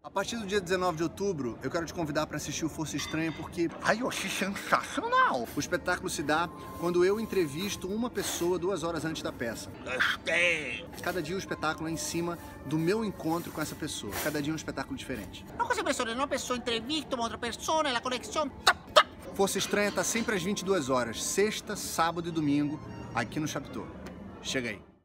A partir do dia 19 de outubro, eu quero te convidar para assistir o Força Estranha porque... Ai, eu achei sensacional! O espetáculo se dá quando eu entrevisto uma pessoa 2 horas antes da peça. Gostei! Cada dia o espetáculo é em cima do meu encontro com essa pessoa. Cada dia é um espetáculo diferente. Não così persone, uma pessoa entrevista uma outra pessoa, a conexão... Força Estranha tá sempre às 22 horas, sexta, sábado e domingo, aqui no Chapitão. Chega aí.